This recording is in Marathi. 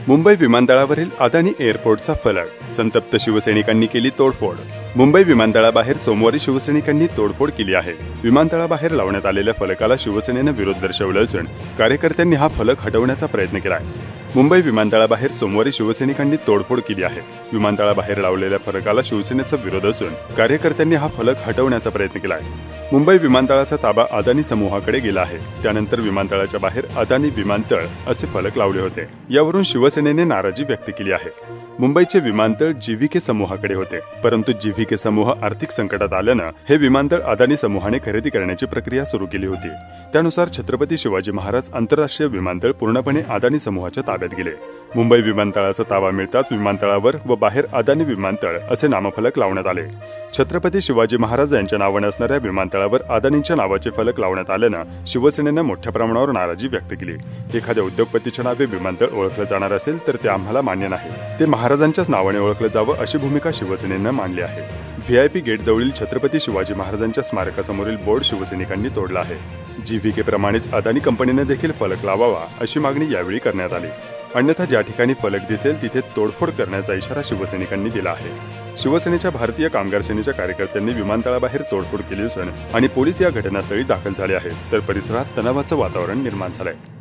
मुंबई विमानतळावरील अदानी एअरपोर्टचा फलक, संतप्त शिवसैनिकांनी केली तोडफोड। मुंबई विमानतळाबाहेर सोमवारी शिवसैनिकांनी तोडफोड केली आहे। विमानतळाबाहेर लावण्यात आलेल्या फलकाला शिवसेनेने विरोध दर्शवला असून कार्यकर्त्यांनी हा फलक हटवण्याचा प्रयत्न केला आहे। मुंबई विमानतळाबाहेर सोमवारी शिवसैनिकांनी तोडफोड केली आहे। विमानतळाबाहेर लावलेल्या फलकाला शिवसेनेचा विरोध असून कार्यकर्त्यांनी हा फलक हटवण्याचा प्रयत्न केला आहे। मुंबई विमानतळाचा ताबा अदानी समूहाकडे गेला आहे। त्यानंतर विमानतळाच्या बाहेर अदानी विमानतळ असे फलक लावले होते। यावरून शिवसेनेने नाराजी व्यक्त केली आहे। मुंबईचे विमानतळ जीव्हीके समूहाकडे होते, परंतु जीव्हीके समूह आर्थिक संकटात आल्यानं हे विमानतळ अदानी समूहाने खरेदी करण्याची प्रक्रिया सुरू केली होती। त्यानुसार छत्रपती शिवाजी महाराज आंतरराष्ट्रीय विमानतळ पूर्णपणे अदानी समूहाच्या ताब्यात गेले। मुंबई विमानतळाचा ताबा मिळताच विमानतळावर व बाहेर अदानी विमानतळ असे नामफलक लावण्यात आले। छत्रपती शिवाजी महाराज यांच्या नावाने असणाऱ्या विमानतळावर अदानींच्या नावाचे फलक लावण्यात आल्यानं शिवसेनेनं मोठ्या प्रमाणावर नाराजी व्यक्त केली। एखाद्या उद्योगपतीच्या नावे विमानतळ ओळखलं जाणार असेल तर ते आम्हाला मान्य नाही, ते महाराजांच्याच नावाने ओळखलं जावं अशी भूमिका शिवसेनेनं मांडली आहे। व्हीआयपी गेट जवळील छत्रपती शिवाजी महाराजांच्या स्मारकासमोरील बोर्ड शिवसैनिकांनी तोडला आहे। जीव्हीके प्रमाणेच अदानी कंपनीने देखील फलक लावावा अशी मागणी यावेळी करण्यात आली। अन्यथा ज्या ठिकाणी फलक दिसेल तिथे तोडफोड करण्याचा इशारा शिवसैनिकांनी दिला आहे। शिवसेनेच्या भारतीय कामगार सेनेच्या कार्यकर्त्यांनी विमानतळाबाहेर तोडफोड केली असून आणि पोलीस या घटनास्थळी दाखल झाले आहेत, तर परिसरात तणावाचं वातावरण निर्माण झालंय।